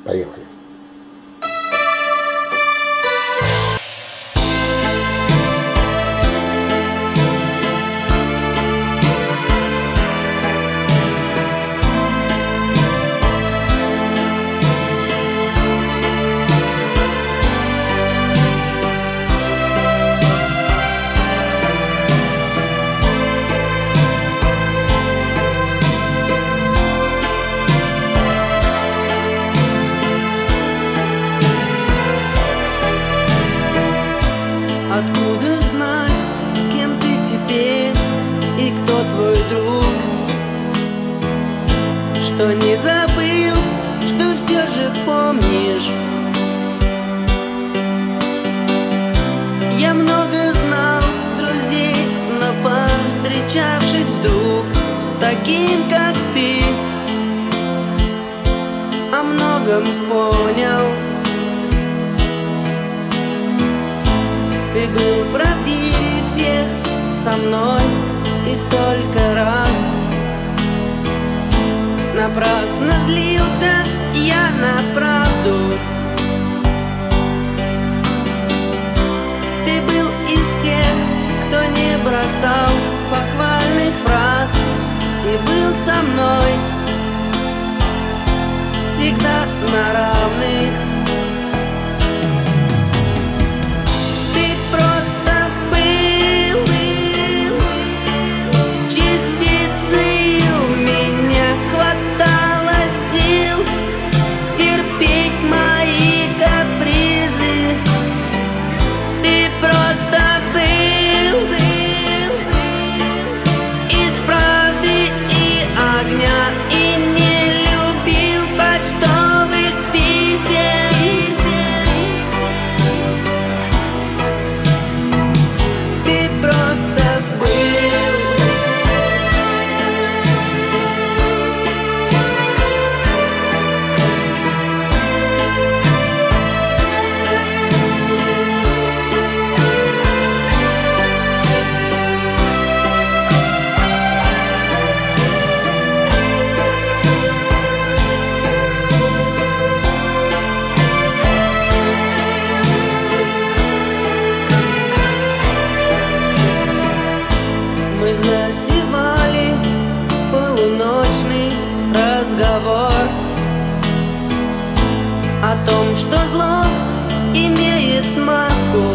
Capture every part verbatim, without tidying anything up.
Поехали. Откуда знать, с кем ты теперь и кто твой друг? Что не забыл, что все же помнишь. Я много знал друзей, но повстречавшись вдруг с таким, как ты, о многом понял. Ты был правдивее всех со мной и столько раз напрасно злился я на правду. Ты был из тех, кто не бросал похвальных фраз и был со мной всегда на равных. Мы затевали полуночный разговор о том, что зло имеет маску,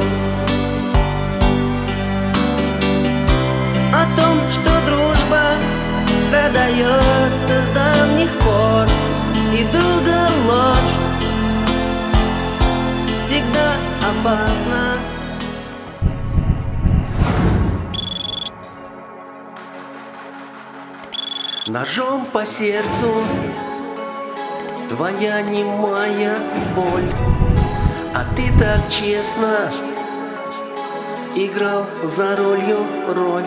о том, что дружба продается с давних пор, и друга ложь всегда опасна. Ножом по сердцу твоя немая боль, а ты так честно играл за ролью роль.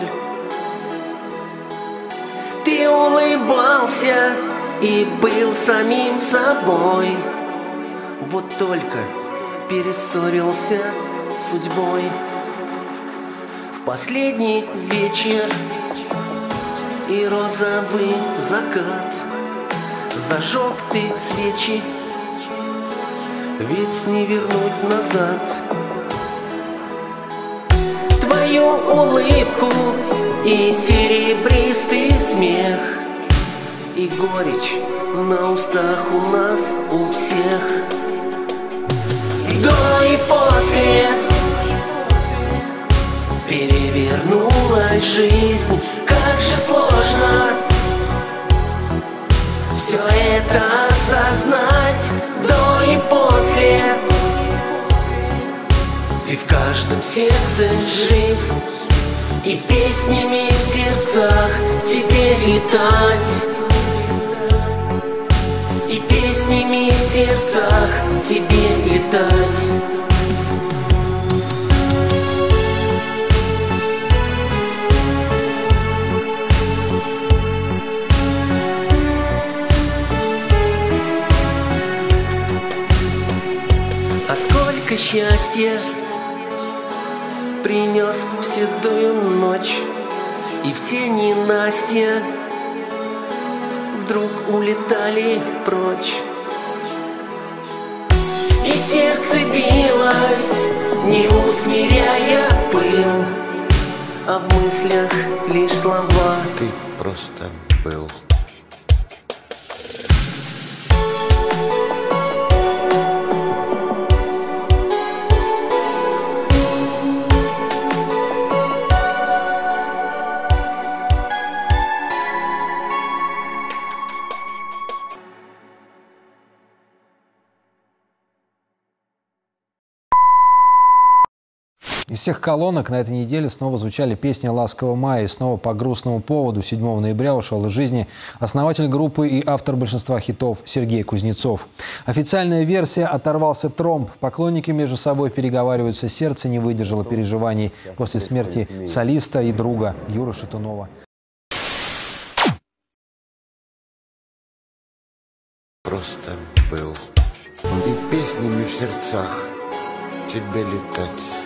Ты улыбался и был самим собой, вот только перессорился с судьбой. В последний вечер и розовый закат зажег ты свечи, ведь не вернуть назад твою улыбку и серебристый смех, и горечь на устах у нас у всех. До и после перевернулась жизнь. Как же сложно все это осознать. До и после ты в каждом сердце жив, и песнями в сердцах тебе летать, и песнями в сердцах тебе летать. А сколько счастья принес в седую ночь, и все ненастья вдруг улетали прочь. и сердце билось, не усмиряя пыл. А в мыслях лишь слова: ты просто был. Из всех колонок на этой неделе снова звучали песни «Ласкового мая». И снова по грустному поводу седьмого ноября ушел из жизни основатель группы и автор большинства хитов Сергей Кузнецов. Официальная версия: оторвался тромб. Поклонники между собой переговариваются, сердце не выдержало переживаний после смерти солиста и друга Юры Шатунова. Просто был. И песнями в сердцах тебе летать.